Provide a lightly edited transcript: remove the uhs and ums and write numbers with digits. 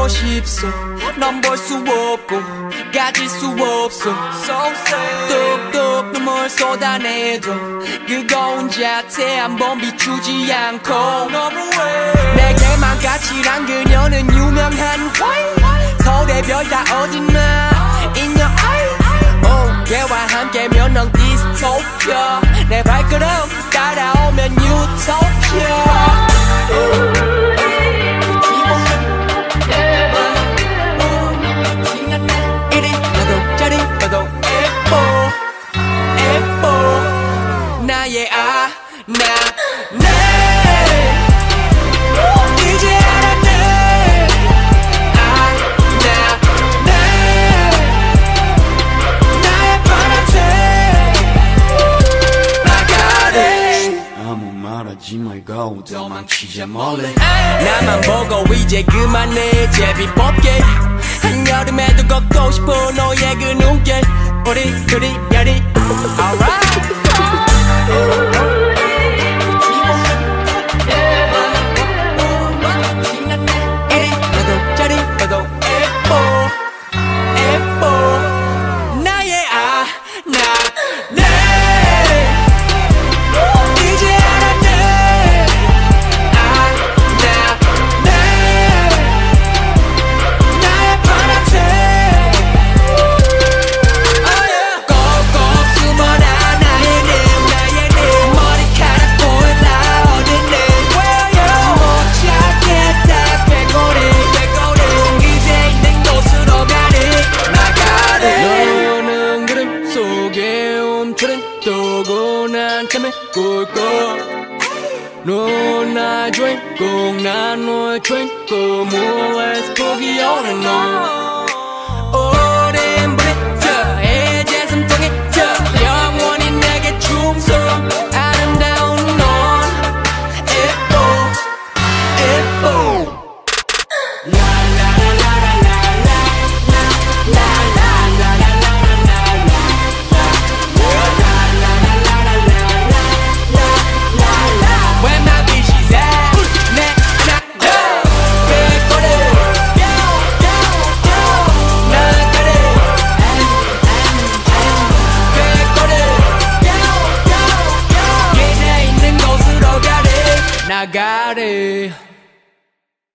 보고 싶소. 넌 볼 수 없고 가질 수 없어. So sad. 뚝뚝 눈물 쏟아내도 그거운 자태 한번 비추지 않고 내게만 가치란 그녀는 유명한 서울의 별 다 어딨나 In your eye. 걔와 함께면 넌 디스토피아. 내 발걸음 따라오면 유토피아. 이리 봐도 저리 봐도 예뻐 나의 네 이제 알았네. 나의 파란색 나가래. 아무 말하지 말고 도망치자 몰래. 나만 보고 이제 그만해 제비 뽑게. 한여름에도 걷고 싶어 너의 그 눈길. 우리 둘이 야리 alright. 이리 봐도 저리 봐도 예뻐 나의 네 이제 알았네. 나의 파란색 꼭꼭 숨어라 나의 님 머리카락 보일라 어딨니 못 찾겠다 꾀꼬리 이제 있는 곳으로 나가래. 너는 그림 속에 움츠린 도고난 틈에 꿀꺽. 넌 나의 주인공 난 너의 주인공. Let's boogie on and on.